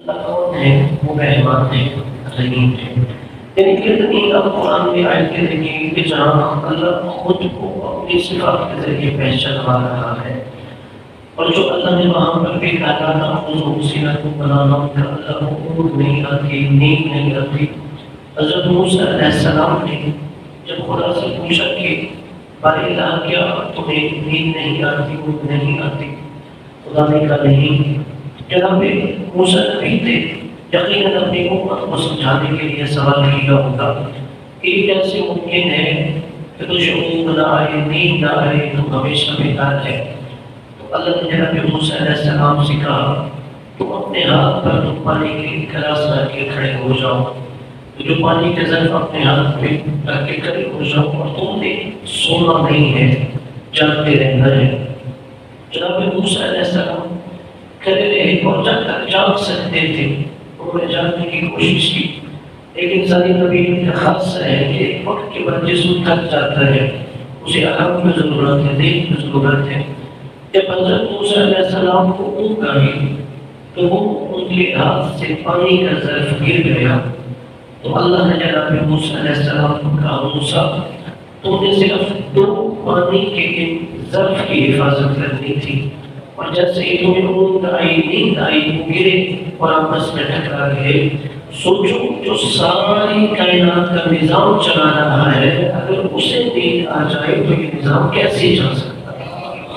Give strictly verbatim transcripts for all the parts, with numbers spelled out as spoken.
اللہ کون ہے؟ وہ مہربان ہے، رحیم ہے۔ یعنی کتنی اب قرآن میں آیتیں دیکھیں کہ جہاں اللہ خود کو اپنی صفات کے ذریعے پہچانوا رہا ہے، اور جو اللہ نے وہاں پر بھی کہا تھا اسی نے کو بنانا کہ اللہ کو اونگ نہیں آتی، نیند نہیں آتی۔ حضرت موسیٰ علیہ السلام نے جب خدا سے پوچھا کہ بارے اللہ کیا تمہیں نیند نہیں آتی، اونگ نہیں آتی؟ خدا نے کہا نہیں۔ جناب موسیٰ نبی تھے، یقیناً اپنی امت کو سمجھانے کے لیے سوال کیا ہوگا کہ یہ کیسے ممکن ہے کہ تجھے اونگ نہ آئے، نیند نہ آئے، تو ہمیشہ بیدار ہے؟ تو اللہ نے جناب موسیٰ علیہ السلام سے کہا تم اپنے ہاتھ پر تم پانی کے گلاس رکھ کے کھڑے ہو جاؤ، جو پانی کے ظرف اپنے ہاتھ میں رکھ کے کھڑے ہو جاؤ، اور تم نے سونا نہیں ہے، جاگتے رہنا ہے۔ جناب موسیٰ علیہ السلام کھڑے رہے اور جب تک جاگ سکتے تھے انہوں نے جاگنے کی کوشش کی، لیکن انسانی نبی کا خاصہ ہے کہ وقت کے بعد جسم تھک جاتا ہے، اسے آرام کی ضرورت ہے، دین کی ضرورت ہے۔ جب حضرت موسیٰ علیہ السلام کو اونگ آئی تو وہ ان کے ہاتھ سے پانی کا ظرف گر گیا، تو اللہ نے جناب موسیٰ علیہ السلام کو کہا موسیٰ تم نے صرف دو پانی کے ظرف کی حفاظت کرنی تھی، اور جیسے ہی تمہیں اونگ آئی، نیند آئی، وہ گرے اور آپس میں ٹکرا گئے۔ سوچو جو ساری کائنات کا نظام چلا رہا ہے، اگر اسے نیند آ جائے تو یہ نظام کیسے چل سکتا ہے؟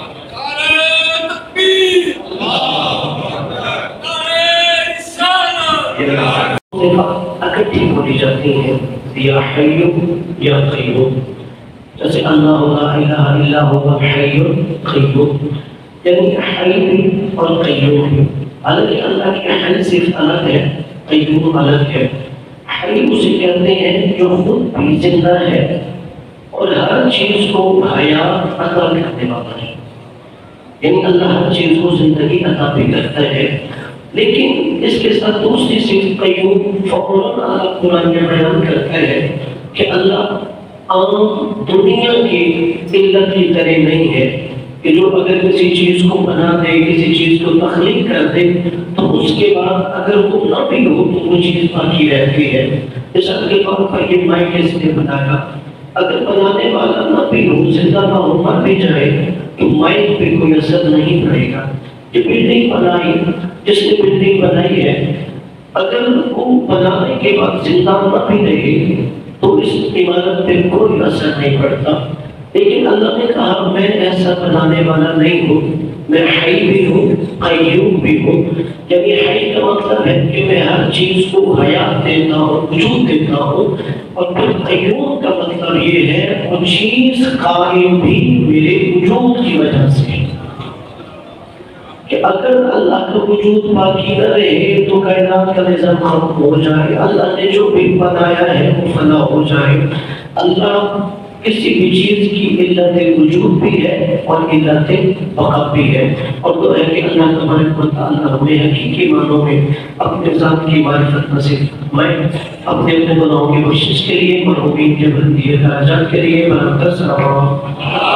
اکٹھی بولی جاتی ہیں یا حی یا قیوم، جیسے اللہ لا الہ الا هو حی قیوم، یعنی حی اور قیوم بھی حالانکہ اللہ کی حی صرف الگ ہے، قیوم الگ ہے۔ حی اسے کہتے ہیں جو خود بھی زندہ ہے اور ہر چیز کو حیات عطا کرنے والا ہے، یعنی اللہ ہر چیز کو زندگی عطا بھی کرتا ہے۔ لیکن اس کے ساتھ دوسری صفت قیوم، فوراً اللہ قرآن میں بیان کرتا ہے کہ اللہ عام دنیا کی علت کی طرح نہیں ہے کہ جو اگر کسی چیز کو بنا دے، کسی چیز کو تخلیق کر دے تو اس کے بعد اگر وہ نہ بھی ہو تو وہ چیز باقی رہتی ہے۔ مثال کے طور پر یہ مائک کس نے بنایا، اگر بنانے والا نہ بھی ہو، زندہ نہ ہو، مر بھی جائے تو مائک پہ کوئی اثر نہیں پڑے گا۔ یہ بلڈنگ بنائی، جس نے بلڈنگ بنائی ہے، اگر وہ بنانے کے بعد زندہ نہ بھی رہے تو اس عمارت پہ کوئی اثر نہیں پڑتا۔ لیکن اللہ نے کہا میں ایسا بنانے والا نہیں ہوں، میں حی بھی ہوں، قیوم بھی ہوں۔ یعنی حی کا مطلب ہے کہ میں ہر چیز کو حیات دیتا ہوں، وجود دیتا ہوں، اور پھر قیوم کا مطلب یہ ہے وہ چیز قائم بھی میرے وجود کی وجہ سے، کہ اگر اللہ کا وجود باقی نہ رہے تو کائنات کا نظام ختم ہو جائے، اللہ نے جو بھی بنایا ہے وہ فنا ہو جائے۔ اللہ کسی بھی چیز کی علت وجود بھی ہے اور علت بقا بھی ہے، اور وہ ہے کہ اللہ تبارک و تعالیٰ ہمیں حقیقی معنوں میں اپنے ذات کی معرفت نصیب فرمائے، اپنے اپنے گناہوں کی بخشش کے لیے، مرحومین کے بلندی درجات کے لیے برکت صلوات۔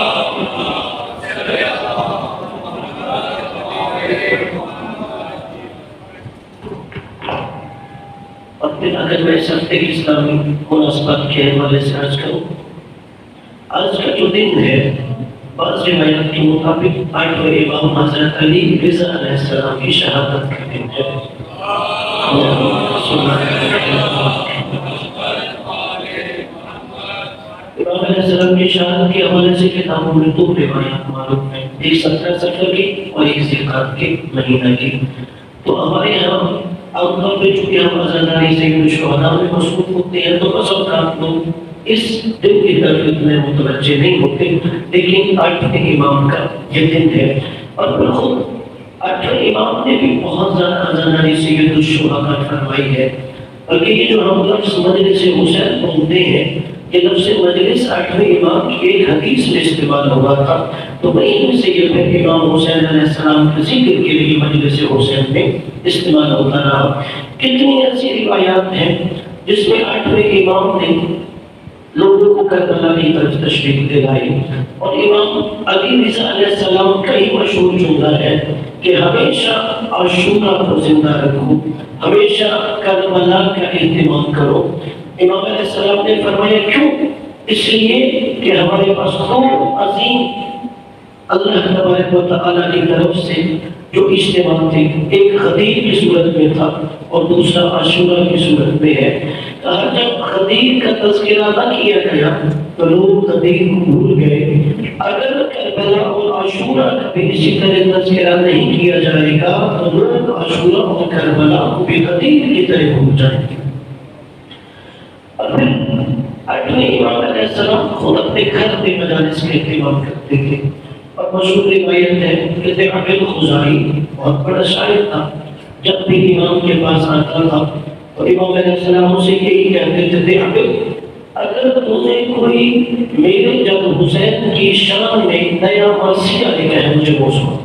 اگر میں اس ہفتے کی اسلامی مناسبات کے حوالے سے عرض کروں، آج کا جو دن ہے بعض روایات کے مطابق آٹھویں امام حضرت علی رضا علیہ السلام کی شہادت کا دن ہے۔ امام علیہ السلام کی شہادت کے حوالے سے کتابوں میں دو روایات معلوم ہیں، ایک سترہ سفر کی اور ایک ذوالقعدہ کے مہینہ کی۔ تو ہمارے یہاں عام طور پہ چونکہ ہم عزاداری سید الشہداء میں مصروف ہوتے ہیں تو بس اوقات لوگ اس دن کی طرف اتنے متوجہ نہیں ہوتے، لیکن آٹھویں امام کا یہ دن ہے، اور پھر خود آٹھویں امام نے بھی بہت زیادہ عزاداری سید الشہداء فرمائی ہے، بلکہ یہ جو ہم لفظ مجلس حسین بولتے ہیں، یہ لفظ مجلس آٹھویں امام کی ایک حدیث میں استعمال ہوا تھا، تو وہیں سے یہ پھر امام حسین علیہ السلام کے ذکر کے لیے مجلس حسین میں استعمال ہوتا رہا۔ کتنی ایسی روایات ہیں جس میں آٹھویں امام نے لوگوں کو کربلا کی طرف تشریف دلائی. اور امام علی رضا علیہ السلام کا ہی مشہور جملہ ہے کہ ہمیشہ عاشورہ کو زندہ رکھو، ہمیشہ کربلا کا اہتمام کرو. امام علیہ السلام نے فرمایا کیوں؟ اس لیے کہ ہمارے پاس دو عظیم اللہ تبارک و تعالیٰ کی طرف سے جو اجتماع تھے، ایک غدیر کی صورت میں تھا اور دوسرا عاشورہ کی صورت میں ہے. کہا جب غدیر کا تذکرہ نہ کیا گیا تو لوگ غدیر کو بھول گئے. اگر کربلا اور عاشورہ کا بھی اسی طرح تذکرہ نہیں کیا جائے گا تو لوگ عاشورہ اور کربلا کو بھی غدیر کی طرح بھول جائیں گے. اور پھر اپنے امام علیہ السلام خود اپنے گھر میں مجالس میں اہتمام کرتے تھے. اور مشہور روایت ہے کہ دعب الخزاعی بہت بڑا شاعر تھا. جب بھی امام کے پاس آتا تھا تو امام علیہ السلام اسے یہی کہتے تھے، دعب اگر تمہیں کوئی میرے جب حسین کی شان میں نیا مرثیہ لکھا ہے مجھے وہ سنو.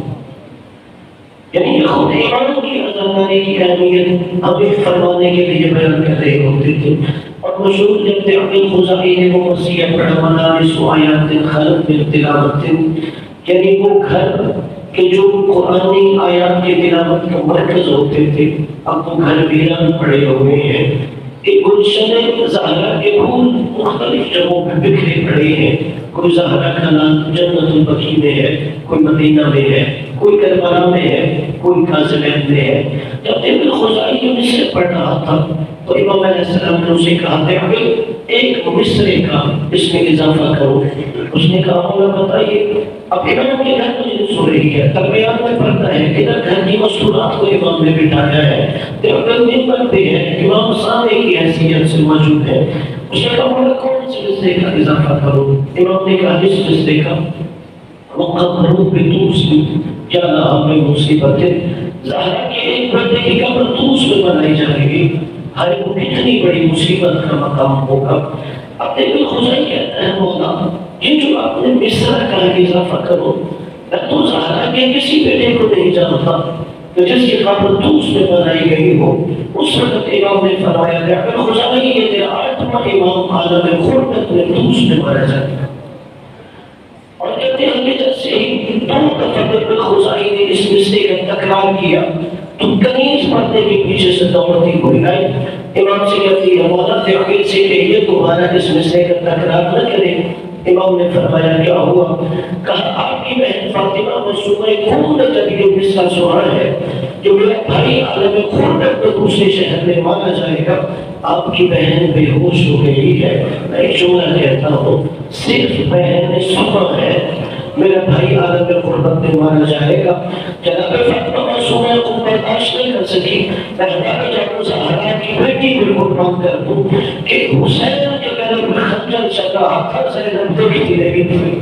یعنی یہ خود امام کی عظمت کی اہمیت ہمیں فرمانے کے لیے بیان کر رہے ہوتے تھے. اور مشہور جب دعب الخزاعی نے وہ مرثیہ پڑھا مدارس و آیات خلق من تلاوت، یعنی وہ گھر کے جو قرآنی آیات کی تلاوت کا مرکز ہوتے تھے اب وہ گھر ویران پڑے ہوئے ہیں. ایک گلشن زہرا کے پھول مختلف جگہوں پہ بکھرے پڑے ہیں. کوئی زہرا کا نام جنت البقیع میں ہے، کوئی مدینہ میں ہے، کوئی کربلا میں ہے، کوئی کاظمین میں ہے. جب دعب الخزاعی جو مصر پڑھ رہا تھا تو امام علیہ السلام نے اسے کہا دعب ایک مصرے کا اس میں اضافہ کرو. اس نے کہا مولا بتائیے. اب امام کے گھر میں سو رہی ہے، درمیان میں پڑھتا ہے، ادھر گھر کی مستورات کو امام نے بٹھایا ہے، دعب منبر پہ ہے، امام سامنے کی حیثیت سے موجود ہے. اس نے کہا مولا کون سے مصرے کا اضافہ کرو؟ امام نے کہا اس مصرے کا. وقبروا بطوس کیا لہا میں مصیبت ہے. زہرا کے ایک بیٹے کی قبر طوس میں بنائی جائے گی. ہر وہ کتنی بڑی مصیبت کا مقام ہوگا. اب دعب الخزاعی کہتا ہے مولا یہ جو آپ نے مصر کا اضافہ کرو، میں تو زہرا کے کسی بیٹے کو نہیں جانتا کہ جس کی قبر طوس میں بنائی گئی ہو. اس وقت امام نے فرمایا دعب الخزاعی یہ تیرا آٹھواں امام عالم خردت میں طوس میں مارا جائے گا. اور کہتے ہیں کہ جب سے ہی دو دفعہ دعب الخزاعی نے اس مصرے کا تکرار کیا تو کنیز پڑھنے کے پیچھے سے دوڑتی ہوئی آئی. امام سے کہتی ہے مولا دعب سے کہیے تمہارا اس مصرے کا تکرار نہ کرے. امام نے فرمایا کیا ہوا؟ کہا آپ کی بہن فاطمہ مسلمہ خون جب یہ مصرع سنا ہے جو میرا بھائی عالم خردت میں دوسرے شہر میں مانا جائے گا، آپ کی بہن بے ہوش ہو گئی ہے. میں ایک جملہ کہتا ہوں، صرف بہن نے سنا ہے میرا بھائی عالم خردت میں مانا جائے گا. جناب فاطمہ معصومہ کو برداشت نہیں کر سکی. میں ہمارا جب زہرا کی بیٹی بالکل بند کر دوں کہ حسین کے گلے میں خنجر چل رہا تھا، زینب دیکھتی رہی تھی.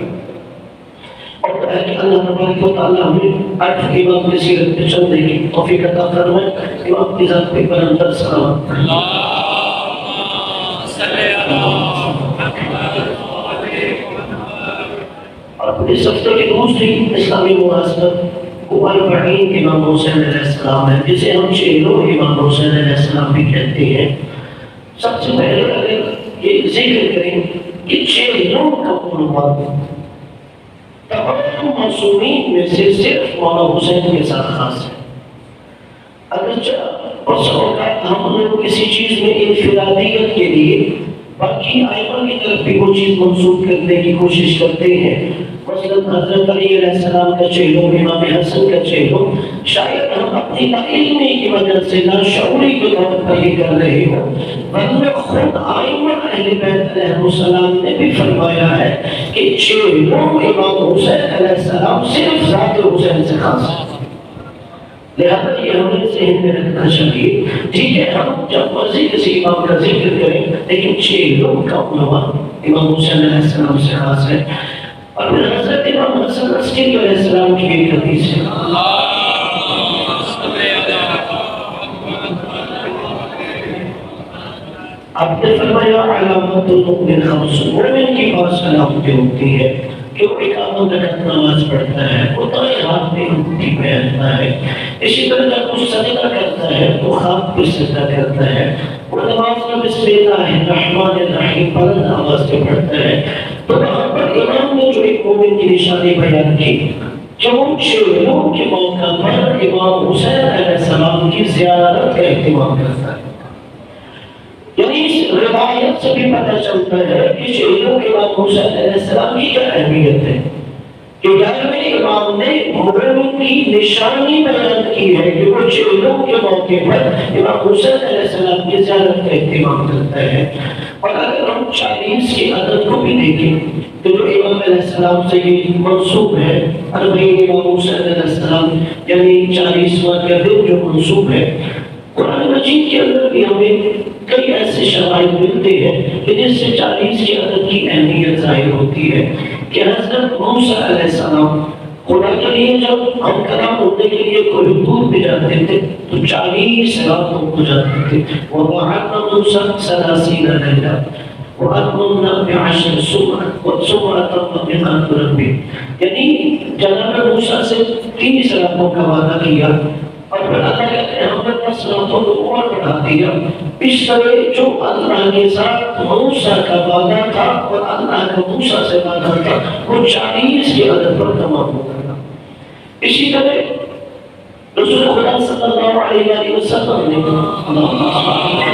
اور کہ اللہ تبارک و تعالیٰ ہمیں آٹھ امام کی سیرت پہ چلنے کی توفیق عطا فرمائے. امام کی ذات پہ برندر سلام. اور اس ہفتے کی دوسری اسلامی مناسبت وہ البعین امام حسین علیہ السلام ہے، جسے ہم شہیدوں امام حسین علیہ السلام بھی کہتے ہیں. سب سے پہلے اگر یہ ذکر کریں کہ شہیدوں کا عنوان تمام معصومین میں سے صرف مولا حسین کے ساتھ خاص ہے. اگرچہ اس اوقات ہم لوگ کسی چیز میں انفرادیت کے لیے باقی ائمہ کی طرف بھی وہ چیز منسوخ کرنے کی کوشش کرتے ہیں. مثلاً حضرت علی علیہ السلام کا چہلو، امام حسن کا چہلو، شاید ہم اپنی تعلیمی کی وجہ سے لاشعوری کے طور پر یہ کر رہے ہوں، ورنہ خود ائمہ اہل بیت علیہ السلام نے بھی فرمایا ہے کہ چہلو امام حسین علیہ السلام صرف ذات حسین سے خاص ہے. لہذا یہ ہمیں ذہن میں رکھنا چاہیے. ٹھیک ہے ہم جب مرضی کسی امام کا ذکر کریں لیکن چھ لوگ کا عنوان امام حسین علیہ السلام سے خاص ہے. اور پھر حضرت امام حسن عسکری علیہ السلام کی ایک حدیث ہے. آپ نے فرمایا علامت المؤمن خمس، مومن کی پاس علامتیں ہوتی ہیں کہ وہ اقامت رکعت نماز پڑھتا ہے، وہ دائیں ہاتھ میں انگوٹھی پہنتا ہے، اسی طرح جب وہ سجدہ کرتا ہے تو ہاتھ پہ سجدہ کرتا ہے، وہ وہ نماز میں بسم اللہ الرحمن الرحیم بلند آواز سے پڑھتا ہے. تو وہاں پر امام نے جو ایک مومن کی نشانی بیان کی کہ وہ شیروں کے موقع پر امام حسین علیہ السلام کی زیارت کا اہتمام کرتا ہے. یعنی اس روایت سے بھی پتہ چلتا ہے کہ شیروں کے امام حسین علیہ السلام کی کیا اہمیت ہے کہ گیارہویں امام نے مومن کی نشانی بیان کی ہے کہ وہ شیروں کے موقع پر امام حسین علیہ السلام کی زیارت کا اہتمام کرتا ہے. اور اگر ہم چالیس کی عدد کو بھی دیکھیں تو جو امام علیہ السلام سے یہ منصوب ہے اربعین امام حسین علیہ السلام یعنی چالیسواں کا دن جو منصوب ہے، قرآن مجید کے اندر بھی ہمیں کئی ایسے شرائط ملتے ہیں کہ جس سے چالیس کی عدد کی اہمیت ظاہر ہوتی ہے کہ حضرت موسیٰ علیہ السلام خدا کے لیے جب ہم کلام ہونے کے لیے کوئی دور پہ جاتے تھے تو چالیس راتوں کو جاتے تھے. وَوَعَدْنَا مُوسَىٰ ثَلَاثِينَ لَيْلَةً وَأَتْمَمْنَا بِعَشْرٍ سُبْحًا وَمِيقَاتُ رَبِّهِ، یعنی جناب موسیٰ سے تیس راتوں کا وعدہ کیا اور پھر اللہ کہتے ہیں ہم نے دس راتوں کو اور بڑھا دیا. اس طرح جو اللہ کے ساتھ موسیٰ کا وعدہ تھا اور اللہ کا موسیٰ سے وعدہ تھا وہ چالیس کی عدد پر تمام ہو گیا. اسی طرح رسول خدا صلی اللہ علیہ وسلم نے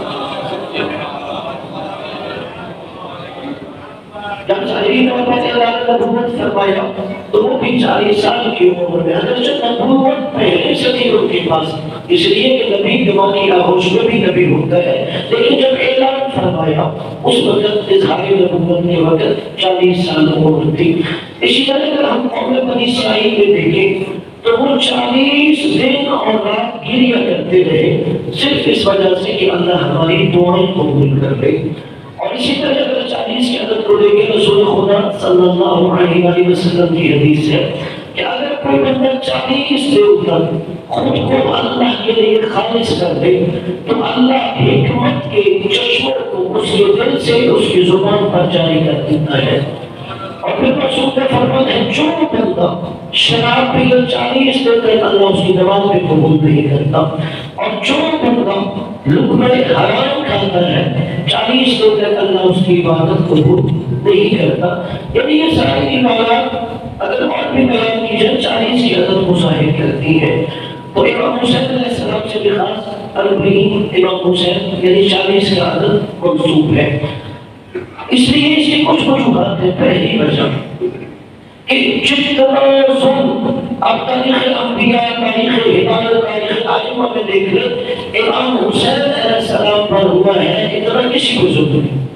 جب ظاہری طور پر اللہ نے نبوت فرمایا تو وہ بھی چالیس سال کی عمر میں، اگرچہ نبوت پہلے سے تھی ان کے پاس، اس لیے کہ نبی دماغ کی آغوش میں بھی نبی ہوتا ہے، لیکن جب اعلان فرمایا اس وقت اظہار نبوت کے وقت چالیس سال عمر تھی. اسی طرح اگر ہم قوم بنی اسرائیل میں دیکھیں تو وہ چالیس دن اور رات گریہ کرتے رہے صرف اس وجہ سے کہ اللہ ہماری دعائیں قبول کر لے. اور اسی طرح اگر چالیس کی عدد کو دیکھیں رسول خدا صلی اللہ علیہ وسلم کی حدیث ہے کہ اگر کوئی بندہ چالیس دن تک خود کو اللہ کے لیے خالص کر دے تو اللہ حکمت کے چشموں کو اس کے دل سے اس کی زبان پر جاری کر دیتا ہے. اور پھر رسول نے فرمایا ہے جو بندہ شراب پی کر چالیس دن تک اللہ اس کی نماز بھی قبول نہیں کرتا، اور جو بندہ لقمہ حرام کھاتا ہے چالیس دن تک اللہ اس کی عبادت قبول نہیں کرتا. یعنی یہ ساری عبادات اگر اور بھی بیان کی جائے چالیس کی عدد کو ظاہر کرتی ہے. تو امام حسین علیہ السلام سے بھی خاص اربعین امام حسین یعنی چالیس کا عدد منصوب ہے. اس لیے اس کی کچھ وجوہات ہیں. پہلی وجہ کہ جتنا ظلم اب تاریخ انبیاء، تاریخ ہدایت، تاریخ ائمہ میں دیکھ لیں امام حسین علیہ السلام پر ہوا ہے اتنا کسی کو ظلم نہیں.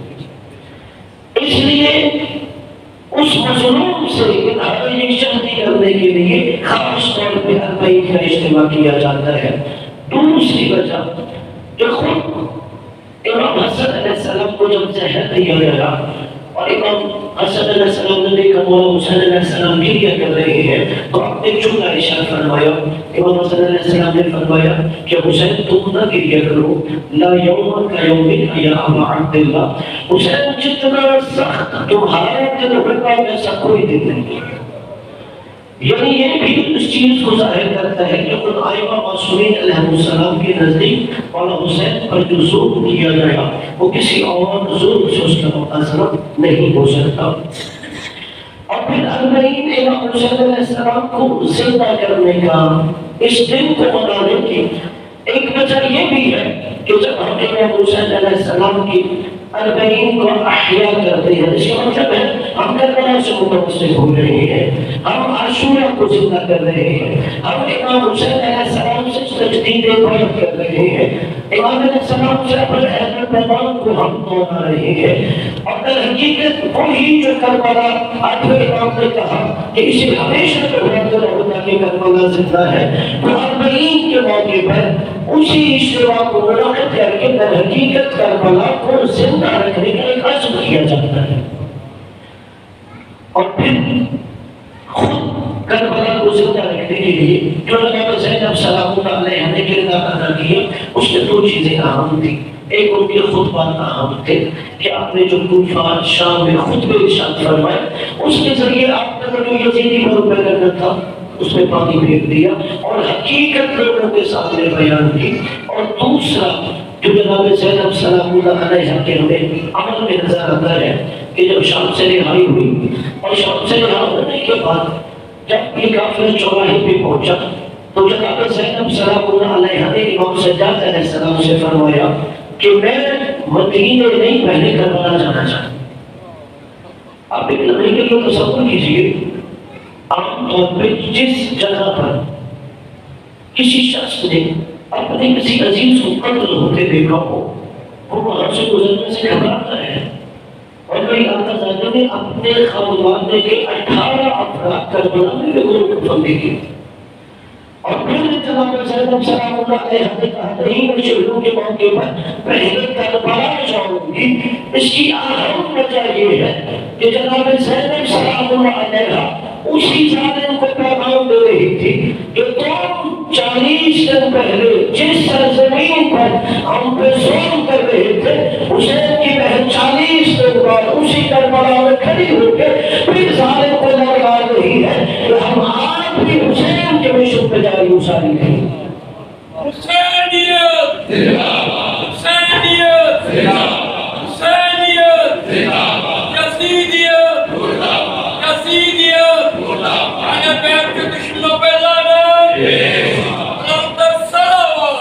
اس لیے اس مظلوم سے انہائی یکجہتی کرنے کے لیے خاص طور پہ اربعین کا اجتماع کیا جاتا ہے. دوسری وجہ کہ خود امام حسن علیہ السلام کو جب زہر دیا گیا اور امام حسن علیہ السلام نے دیکھا مولا حسین علیہ السلام گریہ کر رہے ہیں تو آپ نے جملہ ارشاد فرمایا. امام حسن علیہ السلام نے فرمایا کہ حسین تم نہ گریہ کرو، لا یوم کا یوم یا ابا عبداللہ، حسین جتنا سخت تمہارا دن ہوگا ویسا کوئی دن نہیں. یعنی یہ بھی اس چیز کو ظاہر کرتا ہے کہ خود آئمہ معصومین علیہ السلام کے نزدیک مولا حسین پر جو ظلم کیا گیا وہ کسی اور ظلم سے اس کا مقاصرہ نہیں ہو سکتا. اور پھر اربعین امام حسین علیہ السلام کو زندہ کرنے کا، اس دن کو منانے کی ایک وجہ یہ بھی ہے کہ جب ہم امام حسین علیہ السلام کی اربعین کو احیاء کرتے ہیں اس کا مطلب ہے ہم کربلا سے متوسط ہو رہے ہیں، ہم عاشورہ کو زندہ کر رہے ہیں، ہم امام حسین علیہ السلام سے تجدید بیعت کر رہے ہیں، امام علیہ السلام سے اپنے اہل پیمان کو ہم دوہرا رہے ہیں. اور در حقیقت وہی جو کربلا آٹھویں امام نے کہا کہ اسے ہمیشہ جو ہوتا کہ کربلا زندہ ہے، تو اربعین کے موقع پر اسی اجتماع کو منعقد کر کے در حقیقت کربلا کو زندہ رکھنے کا ایک عزم کیا جاتا ہے. اور پھر خود کربلا کو زندہ رکھنے کے لیے جو جناب زینب سلام اللہ علیہ نے کردار ادا کیا اس میں دو چیزیں اہم تھیں. ایک ان کے خطبات اہم تھے کہ آپ نے جو کوفہ شام میں خطبے ارشاد فرمائے اس کے ذریعے آپ نے جو یزیدی پر روپے کرنا تھا اس میں پانی پھینک دیا اور حقیقت لوگوں کے سامنے بیان کی. اور دوسرا جو جناب زینب سلام اللہ علیہ کے ہمیں عمل میں نظر آتا ہے کہ جب شام سے رہائی ہوئی اور شام سے رہائی ہونے کے بعد جب یہ قافلہ چوراہے پہ پہنچا تو جناب زینب سلام اللہ علیہ نے امام سجاد علیہ السلام سے فرمایا کہ میں مدینے نہیں پہلے کربلا جانا چاہتا ہوں۔ آپ ایک لمحے کے لیے تصور کیجئے، عام طور پہ جس جگہ پر کسی شخص نے اپنے کسی عزیز کو قتل ہوتے دیکھا ہو وہ وہاں سے گزرنے سے گھبراتا ہے، اور میری آقا زادہ نے اپنے خاندان کے اٹھارہ افراد کربلا میں لوگوں کو کفن دے دی، اور پھر جناب زینب سلام اللہ علیہ نے کہا نہیں میں شہیدوں کے موقع پر پہلے کربلا جاؤں گی۔ اس کی اہم وجہ یہ ہے کہ جناب زینب سلام اللہ علیہ اسی ظالم کو پیغام دے رہی تھی کہ تم چالیس دن پہلے جس سرزمین پر ہم پہ ظلم کر رہے تھے حسین کی بہن چالیس دن بعد اسی کربلا میں کھڑی ہو کے پھر ظالم کو لڑا رہی ہے کہ ہم آج بھی حسین کے مشن پہ جاری اساری نہیں۔ حسینیت حسینیت حسینیت یزیدیت یزیدیت اہل بیت کے دشمنوں پہ لعنت لعنت الصلوات۔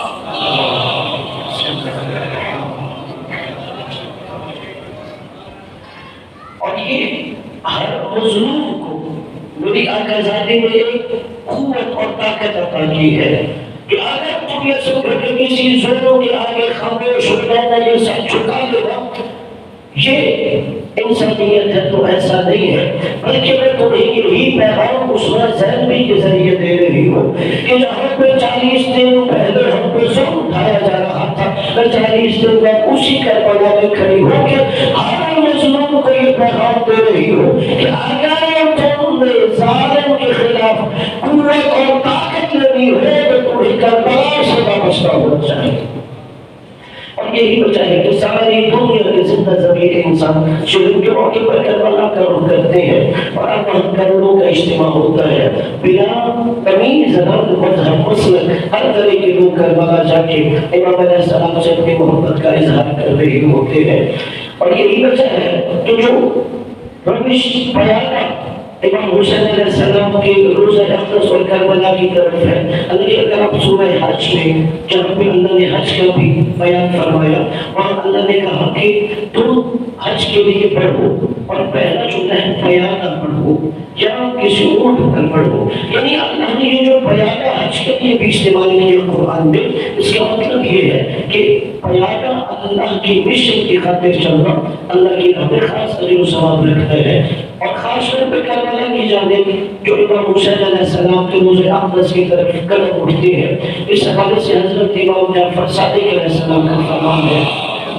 اور یہ ہر مظلوم کو میری آقا زادے نے ایک قوت اور طاقت عطا کی ہے کہ اگر تم یہ سب کسی ظلموں کے آگے خاموش ہو جانا یہ سب چھکا لے گا، یہ انسانیت ہے تو ایسا نہیں ہے، بلکہ میں تمہیں یہی پیغام اسوہ زینبی کے ذریعے دے رہی ہوں کہ جہاں پہ چالیس دن پہلے ہم پہ ظلم اٹھایا جا رہا تھا میں چالیس دن بعد اسی کربلا میں کھڑی ہو کے ہر مظلوم کو یہ پیغام دے رہی ہوں کہ اگر تم نے ظالم کے خلاف قوت اور طاقت لگی ہے تو تمہیں کربلا سے وابستہ ہونا چاہیے۔ اور یہی وجہ ہے کہ ساری دنیا کے زندہ ضمیر انسان شہید کے موقع پر کربلا کا رخ کرتے ہیں اور اب وہاں کروڑوں کا اجتماع ہوتا ہے بلا تمیز رنگ مذہب مسلک ہر طرح کے لوگ کربلا جا کے امام علیہ السلام سے اپنی محبت کا اظہار کر رہے ہوتے ہیں۔ اور یہی وجہ ہے کہ جو روش بیانہ امام حسین علیہ السلام کے روزہ اقدس اور کربلا کی طرف ہے، اللہ اگر آپ سورہ حج میں جہاں پہ اللہ نے حج کا بھی بیان فرمایا وہاں اللہ نے کہا کہ تم حج کے لیے پڑھو اور پہلا جو ہے بیانہ پڑھو یا کسی اونٹ پر پڑھو، یعنی اللہ نے یہ جو بیانہ حج کے لیے بھی استعمال کیا قرآن میں، اس کا مطلب یہ ہے کہ بیانہ اللہ کی مشن کی خاطر چلنا اللہ کی راہ میں خاص اجر و ثواب رکھتا ہے۔ اور خاص طور پہ کربلا کی جانب جو امام حسین علیہ السلام کے روزہ اقدس کی طرف قدم اٹھتے ہیں، اس حوالے سے حضرت امام جعفر صادق علیہ السلام کا فرمان ہے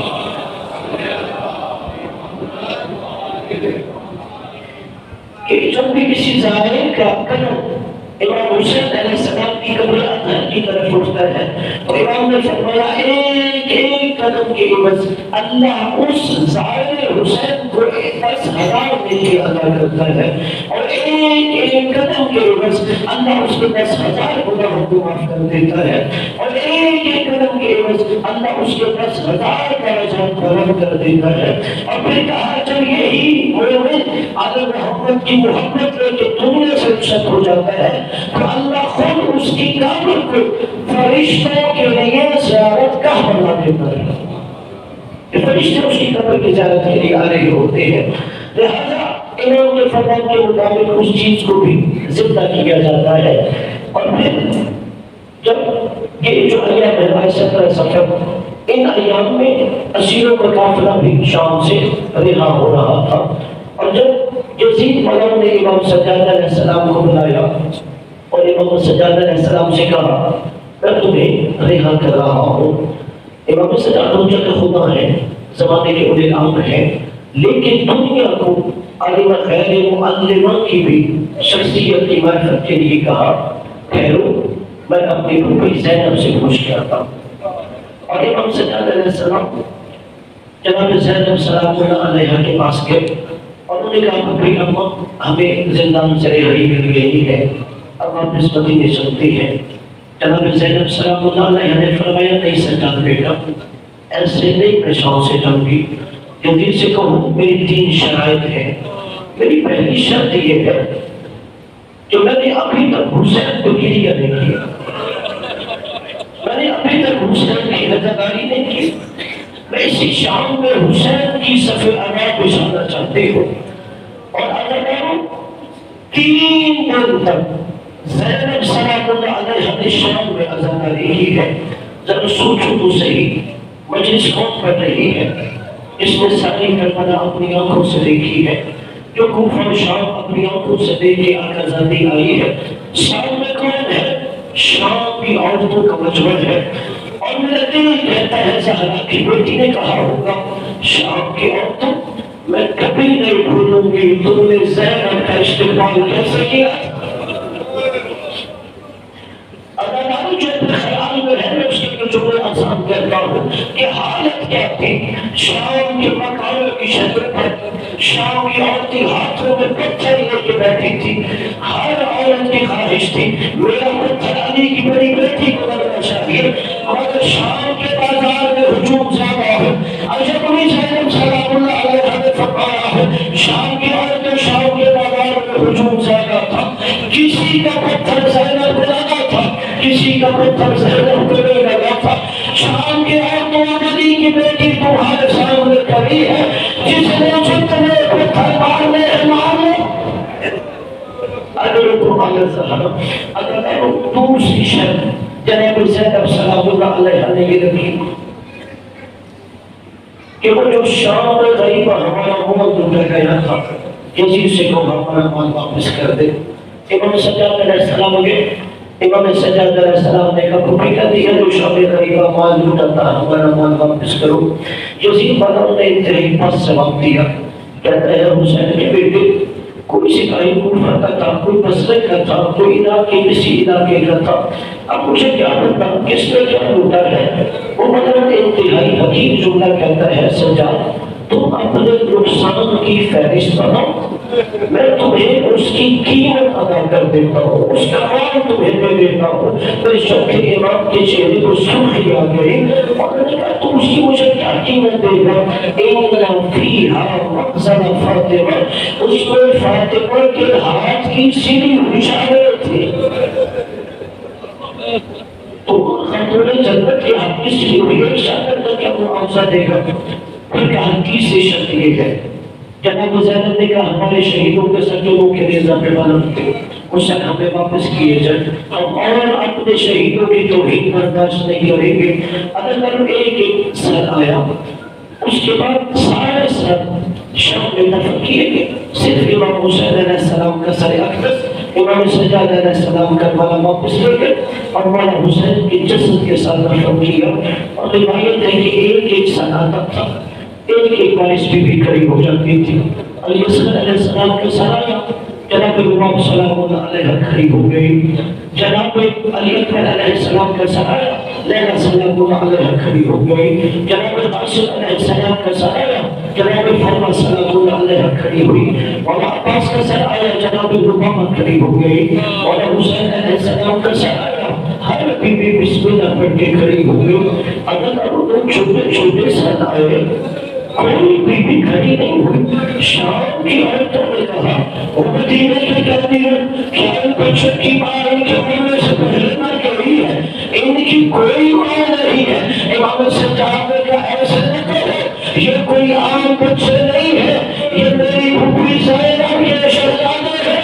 کہ جب بھی کسی ظالم کا قدم امام حسین علیہ السلام کی قبر اطہر کی طرف اٹھتا ہے تو امام نے فرمایا ایک ایک قدم کے عوض اللہ اس ظالم حسین کو دس ہزار نیکی عطا کرتا ہے، اور ایک ایک قدم کے عوض اللہ اس کو دس ہزار گناہوں کو معاف کر دیتا ہے، اور ایک ایک قدم کے عوض اللہ اس کو دس ہزار درجات بلند کر دیتا ہے۔ اور پھر کہا جب یہی مومن اگر محمد کی محبت لے کے دنیا سے رخصت ہو جاتا ہے تو اللہ خود اس کی قبر کو فرشتوں کے لیے زیارت گاہ بنا دیتا ہے کہ فرشتے اس کی قبر کی زیارت کے لیے آ رہے ہوتے ہیں۔ لہذا امام کے فرمان کے مطابق اس چیز کو بھی زندہ کیا جاتا ہے۔ اور پھر جب یہ جو ایام ہے سترہ سفر ان ایام میں اسیروں کا قافلہ بھی شام سے رہا ہو رہا تھا، اور جب یزید ملعون نے امام سجاد علیہ السلام کو بلایا اور امام سجاد علیہ السلام سے کہا میں تمہیں رہا کر رہا ہوں، امام سجاد دو جگہ خدا ہے، زمانے کے اولی امر ہیں، لیکن دنیا کو عالم غیر معلمہ کی بھی شخصیت کی معرفت کے لیے کہا ٹھہرو میں اپنی پھوپھی زینب سے پوچھ کے آتا ہوں۔ اور امام سجاد علیہ السلام جناب زینب سلام اللہ علیہ کے پاس گئے اور انہوں نے کہا پھوپھی اماں ہمیں زندان سے رہائی مل گئی ہے، اب آپ اس مدینے چلتی ہیں۔ جناب زینب سلام اللہ علیہ نے فرمایا نہیں سجاد بیٹا ایسے نہیں میں شان سے جاؤں گی کہ دل سے کہوں میری تین شرائط ہیں. میری پہلی شرط یہ ہے کہ میں نے ابھی تک حسین کو گریہ نہیں کیا, میں نے ابھی تک حسین کی رضاکاری نہیں کی. میں اسی شام میں حسین کی صف انا کو جاننا چاہتے ہوں. اور اگر میں تین دن تک زینب سلام اللہ علیہ نے شام میں اذان دی ہے, ذرا سوچو تو صحیح مجلس کون پڑھ رہی ہے؟ اس نے ساری کربلا اپنی آنکھوں سے دیکھی ہے, جو کوفہ شام اپنی آنکھوں سے دیکھ کے آزادی آئی ہے. شام میں کون ہے؟ شام کی عورتوں کا مجمع ہے. اور میرا دل کہتا ہے زہرا کی بیٹی نے کہا ہوگا شام کی عورتوں میں کبھی نہیں بھولوں گی تم نے زینب کا استقبال کیسے کیا. اگر جو خیال میں ہے میں اس کے جملے آسان کرتا ہوں کہ حالت کیا تھی. شام کے مکانوں کی شکل پر شام کی عورتیں ہاتھوں میں پتھر لے کے بیٹھی تھی. ہر عورت کی خواہش تھی میرا پتھر علی کی بڑی بیٹی کو لگنا چاہیے. مگر شام کے بازار میں ہجوم زیادہ ہے. عجب نہیں زینب سلام اللہ علیہ نے فرمایا ہے شام کی عورتیں شام کے بازار میں ہجوم زیادہ تھا. کسی کا پتھر زینب کو لگا تھا, کسی کا پتھر زینب کو نہیں لگا تھا. شام کے عورتوں علی کی بیٹی تمہارے سامنے کھڑی ہے, جس نے جتنے پتھر مارنے ہیں مارنے. اگر تمہارے سامنے اگر دوسری شرط جناب زینب سلام اللہ علیہ نے یہ رکھی کہ وہ جو شام غریبہ ہمارا مال لوٹا گیا تھا یزید سے کو ہمارا مال واپس کر دے. امام سجاد علیہ السلام کے امام سجاد علیہ السلام نے کہا کوئی کہہ دیا جو شام غریبہ مال لوٹا تھا ہمارا مال واپس کرو. یزید بدر نے انتہائی پس جواب دیا, کہتا ہے حسین کے بیٹے کوئی سپاہی کوفہ کا تھا, کوئی بصرے کا تھا, کوئی علاقے کسی علاقے کا تھا. اب مجھے کیا پتا کس نے کیا لوٹا ہے. وہ مطلب انتہائی حقیق جملہ کہتا ہے سجاد تم اپنے نقصان کی فہرست بناؤ, میں تمہیں اس کی قیمت ادا کر دیتا ہوں, اس کا مال تمہیں دے دیتا ہوں. تو شوکے امام کے چہرے کو سرخی آ گئی اور نے کہا تم اس کی مجھے کیا قیمت دے گا. ان فیہا مقزل فاطمہ, اس میں فاطمہ کے ہاتھ کی سلی ہوئی شامل تھی. تو خاتون جنت کے ہاتھ کی سلی ہوئی شامل تو کیا معاوضہ دے گا. پھر کہا تیسری شرط یہ ہے جناب زینب نے کہا ہمارے شہیدوں کے سجدوں کے ریزہ پہ معلوم تھے اس سے ہمیں واپس کیے جائیں, ہم اور اپنے شہیدوں کی توہین برداشت نہیں کریں گے. اگر ایک ایک سر آیا اس کے بعد سارے سر شام میں دفن کیے گئے, صرف امام حسین علیہ السلام کا سر اقدس امام سجاد علیہ السلام کا والا واپس لے گئے اور مولا حسین کے جسد کے ساتھ دفن کیا. اور روایت ہے کہ ایک ایک سر آتا تھا, ایک ایک بارش بھی بھی قریب ہو جاتی تھی. علی اصغر علیہ السلام کے سرایا جناب امام سلام اللہ علیہ قریب ہو گئی. جناب علی اکبر علیہ السلام کا سرایا لیلا سلام اللہ علیہ قریب ہو گئی. جناب قاسم علیہ السلام کا سرایا جناب فرما سلام اللہ علیہ قریب ہوئی. مولا عباس کا سرایا جناب ربامہ قریب ہو گئی. مولا حسین علیہ السلام کا سرایا ہر بی بی بسم اللہ پڑھ کے قریب ہو گئی. اگر ان چھوٹے چھوٹے سر آئے کوئی بی بی کھڑی نہیں ہوئی. شام کی عورتوں نے کہا وہ مدینے کی کہتی ہے کیا ان بچوں کی ماں ان کے مرنے سے پہلے نہ گئی ہے, ان کی کوئی ماں نہیں ہے. امام سجاد نے کہا ایسے نہ کہو, یہ کوئی عام بچے نہیں ہے, یہ میری پھوپھی زینب کے شہزادے ہیں.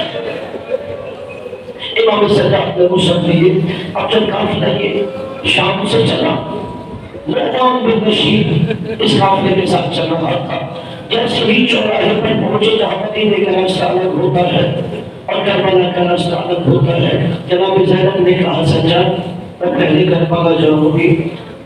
امام سجاد نے غسل لیے. اب جب قافلہ یہ شام سے چلا نعمان بن بشیر اس قافلے کے ساتھ چل رہا تھا. جیسے ہی چوراہے پر پہنچے جہاں مدینے کا راستہ الگ ہوتا ہے اور کربلا کا راستہ الگ ہوتا ہے, جناب زینب نے کہا سجاد میں پہلے کربلا جاؤں گی.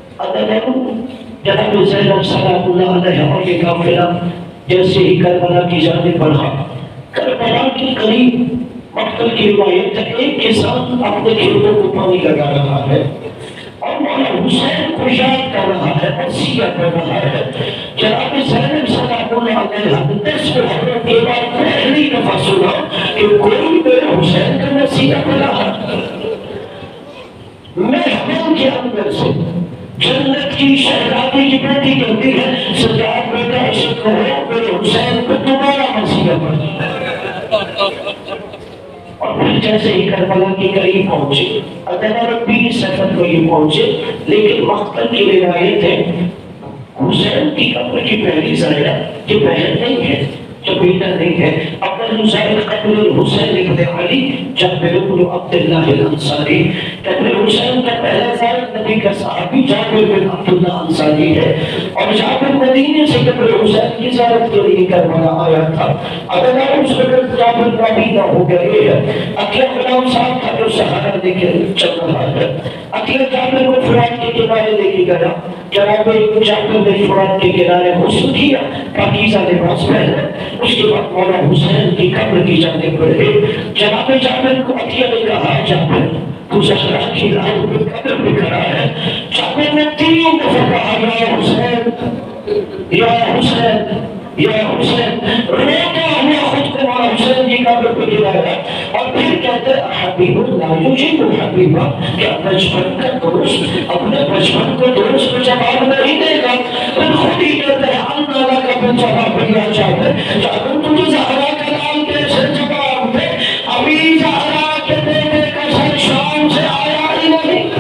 جناب زینب سلام اللہ علیہ اور یہ قافلہ جیسے ہی کربلا کی جانب بڑھا, کربلا کے قریب مقتل کی روایت ہے ایک کسان اپنے کھیتوں کو پانی لگا رہا ہے اور مولا حسین کو یاد کر رہا ہے, وصیت کر رہا ہے. جناب زینب سلام اللہ علیہ دس میں حضرت یہ بات پہلی دفعہ سنا کہ کوئی میرے حسین کا وصیت کر رہا. میں ہمیں کے اندر سے جنت کی شہزادی کی بیٹی کہتی ہے سجاد بیٹا عشق کرو میرے حسین کو دوبارہ مسیح پر۔ اور پھر جیسے ہی کربلا کے قریب پہنچے، ادنا ربی سفر کو یہ پہنچے، لیکن مقتل کی روایت ہے حسین کی قبر کی پہلی زائرہ یہ بہن نہیں ہے، جو بیٹا نہیں ہے، اپنے حسین قبر الحسین ابن علی جابر بن عبداللہ الانصاری۔ قبر حسین کا پہلا زائر نبی کا صحابی جابر بن عبداللہ انصاری ہے، اور جابر مدینے سے قبر حسین کی زیارت کے لیے کربلا آیا تھا۔ اگر آپ اس وقت جابر نابینا ہو گئے ہیں، اکیلا غلام صاحب کا جو سہارا لے کے چل رہا ہے، اکیلا جابر کو فرات کے کنارے لے کے گیا، جناب جابر نے فرات کے کنارے غسل کیا، پاکیزہ لباس پہنا، اس کے بعد مولا حسین کی قبر کی جانب بڑھے۔ جناب جابر کو عطیہ نے کہا جابر تو زہرا کی لال پر قبر پہ کھڑا ہے۔ جابر نے تین دفعہ کہا یا حسین یا حسین یا حسین، روتا ہوا خود کو مولا حسین کی قبر پہ گرایا، اور پھر کہتے ہیں حبیب اللہ یجیب حبیبہ، کیا بچپن کا دوست اپنے بچپن کو دوست کو جواب نہیں دے گا؟ پھر خود ہی کہتے ہیں اللہ کا بن جواب دیا جائے، جابر تجھے زہرا کا نام کیسے جواب دے؟ ابھی زہرا کے بیٹے کا سر شام سے آیا ہی نہیں۔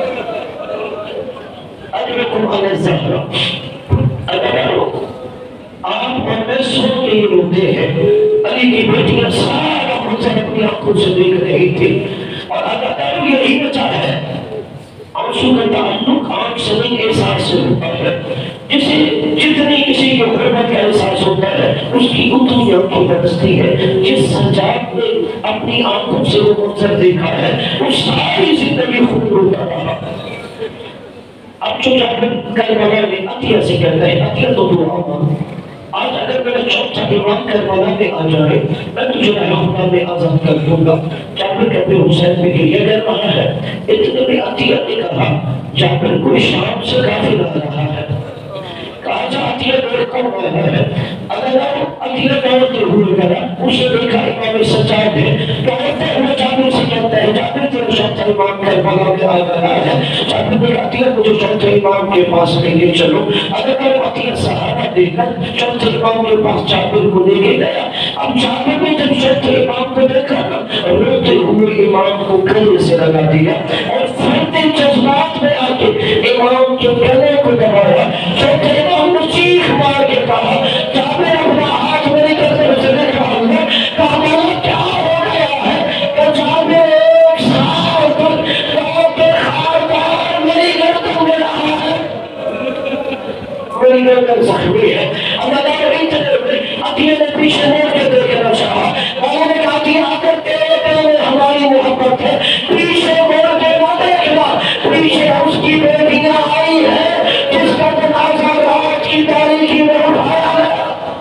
اجرکم علی الزہرا، اگر آپ اور میں سو کے ہی روتے ہیں، علی کی بیٹیاں سارا حسین اپنی آنکھوں سے دیکھ رہی تھی، اور اللہ تعالیٰ یہی بچا ہے آنسو کا تعلق آنکھ سے نہیں احساس سے ہوتا ہے، جسے جتنی کسی کے حرمت کا احساس ہوتا ہے اس کی اتنی آنکھیں برستی ہے۔ جس سجاد نے اپنی آنکھوں سے وہ منظر دیکھا ہے وہ ساری زندگی خود روتا رہا۔ اب جو جابر کربلا میں عطیہ سے کہتا ہے عطیہ تو دعا مانگ، آج اگر میرا چوتھا امام کربلا میں آ جائے میں تجھے رحمہ میں آزاد کر دوں گا۔ جابر کہتے حسین میں گریہ کر رہا ہے، اتنے میں عطیہ نے کہا جابر کوئی شام سے قافلہ آ رہا ہے، کہا جا عطیہ میرے کون آیا ہے؟ اگر آپ عطیہ دوڑتے ہوئے گیا اسے دیکھا امام سجاد ہے، دوڑتے ہوئے جابر سے کہتا ہے جابر تیرے چوتھا امام کربلا میں آ رہا ہے، جابر میرے عطیہ مجھے چوتھے امام کے پاس لے کے چلو۔ اگر میں عطیہ سہارا دے کر چوتھے امام کے پاس جابر کو لے کے گیا، اب جابر نے جب چوتھے امام کو دیکھا روتے ہوئے امام کو گلے سے لگا دیا، اور پھرتے جذبات میں آ کے امام کے گلے کو دبایا۔ چوتھے امام نے چیخ مار کے کہا جابر اپنا ہاتھ میری گردن سے نکال لے، کہا مولا کیا ہو گیا ہے؟ کہ جابر ایک سال تک گاؤں کے خاردار میری گردن میں رہا ہے، میری گردن زخمی ہے۔ اللہ تعالیٰ انتظر عطیہ نے پیچھے موڑ کے دیکھنا چاہا، مولا نے کہا کہ آ کر تیرے دل میں ہماری محبت ہے، پیچھے موڑ کے نہ دیکھنا، پیچھے اس کی بیٹیاں آئی ہیں جس کا جنازہ رات کی تاریکی میں اٹھایا ہے۔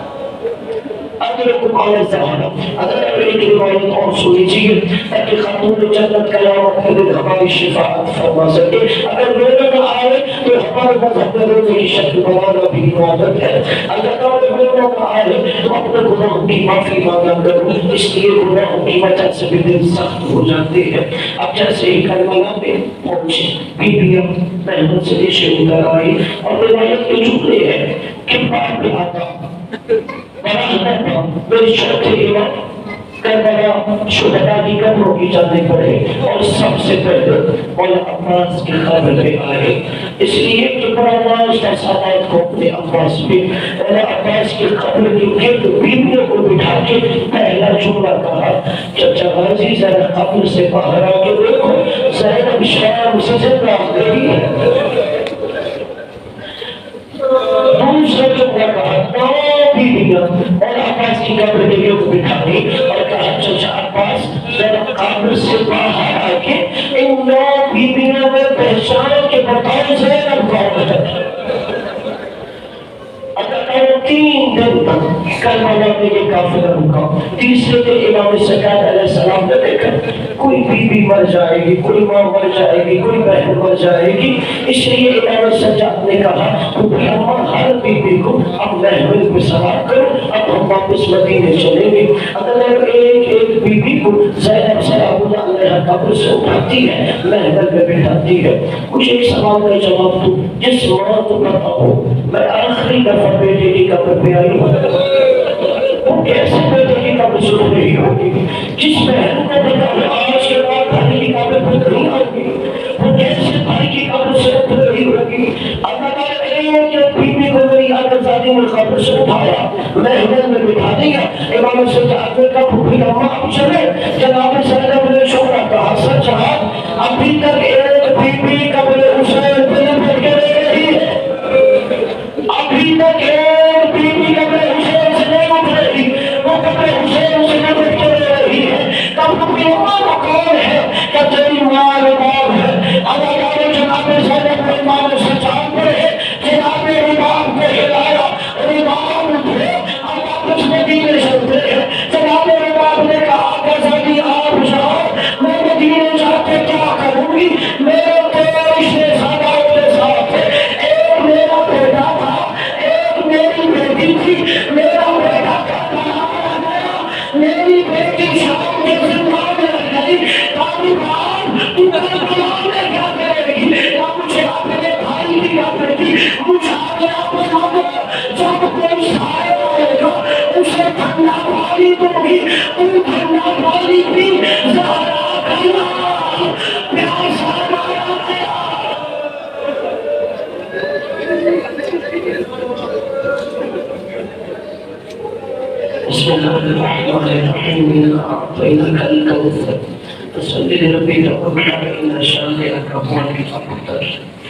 اجرکم علی الزہرا، اگر آپ ایک روایت اور سنیجیے تاکہ خاتون جنت قیامت کے دن ہماری شفاعت فرما سکے۔ اگر میرے نہ آئے تو ہمارے مذہب میں روزے کی شکل بنانا بھی عبادت ہے۔ اگر میرے نہ آئے تو اپنے گناہوں کی معافی مانگا کروں، اس لیے گناہوں کی وجہ سے بھی دل سخت ہو جاتے ہیں۔ اب جیسے ہی کربلا میں پہنچے بیویاں محنت سے نیچے اتر آئی، اور روایت کے جملے ہیں کہ بعد میں آتا میری چوتھے امام کربلا شہداء کی قبروں کی جانب پڑے، اور سب سے پہلے مولا عباس کی قبر میں آئے، اس لیے کہ بڑا ناز تھا سادات کو اپنے عباس پہ۔ مولا عباس کی قبر کی گرد بیویوں کو بٹھا کے پہلا جملہ کہا چچا غازی ذرا قبر سے باہر آ کے دیکھو زینب شام سے زندہ گئی ہے۔ دوسرا جملہ کہا نو بیویاں اور عباس کی قبر کے لوگ بٹھانے، اور کہا چچا عباس ذرا قبر سے باہر آ کے ان نو بیویوں میں پہچان کے بتاؤ زینب کون ہے۔ تین دن تک کربلا میں یہ قافلہ رکا۔ تیسرے دن امام سجاد علیہ السلام نے دیکھا کوئی بی بی مر جائے گی، کوئی ماں مر جائے گی، کوئی بہن مر جائے گی، اس لیے امام سجاد نے کہا کہ ہر بی بی کو اب محمل پہ سوار کرو، اب ہم واپس مدینے چلیں گے. اگر ایک ایک بی بی کو زینب سلام اللہ علیہ قبر سے اٹھاتی ہے, محل میں بٹھاتی ہے, کچھ ایک سوال کا جواب دو. جس ماں کو پتا ہو میں آخری دفعہ بیٹے کی قبر پہ آئی ہوں, وہ کیسے بیٹے کی قبر سے اٹھ رہی ہوگی؟ جس بہن کو پتا ہو آج کے بعد بھائی کی قبر پہ نہیں آؤگی, وہ کیسے بھائی کی قبر سے اٹھ رہی ہوگی؟ اگر ایک ایک بیوی کو میری آقازادی نے قبر سے اٹھایا, محل میں بٹھا دیا, امام سجاد کا پھوپھی اماں اب چلے, جناب زینب نے چھوڑا کہا سچ ہے ابھی تک ایک بیوی قبر حسین پہ نہیں بیٹھ کے رہ رہی ہے, ابھی تک ایک بیوی قبر حسین سے نہیں اٹھ رہی, وہ قبر حسین سے نہیں بیٹھ کے رہ رہی ہے. تب پھوپھی اماں کو کون ہے کہ تیری ماں امام ہے؟ اگر جناب زینب نے امام سجاد پڑھے, جناب امام کو ہلایا, امام اٹھے, اب کچھ مدینے چلتے ہیں. جناب امام نے کہا آقازادی آپ جاؤ, میں مدینے جا کے کیا کروں گی؟ میرے دو رشتے سادات کے ساتھ ہے, ایک میرا بیٹا تھا, ایک میری بیٹی تھی. میرا بیٹا کربلا میں رہ گیا, میری بیٹی شام کے زندہ میں رہ گئی. طالبان تو کربلا میں کیا کرے گی؟ یا مجھے اپنے بھائی کی قبر کی مشاہدہ بنا دو, جب کوئی شاعر آئے گا اسے ٹھنڈا پانی دو گی, تم ٹھنڈا پانی پی. زہرا کھلا پیاسا مارا گیا. بسم اللہ الرحمن الرحیم. انا اعطیناک الکوثر فصل لربک وانحر ان شانئک هو الابتر.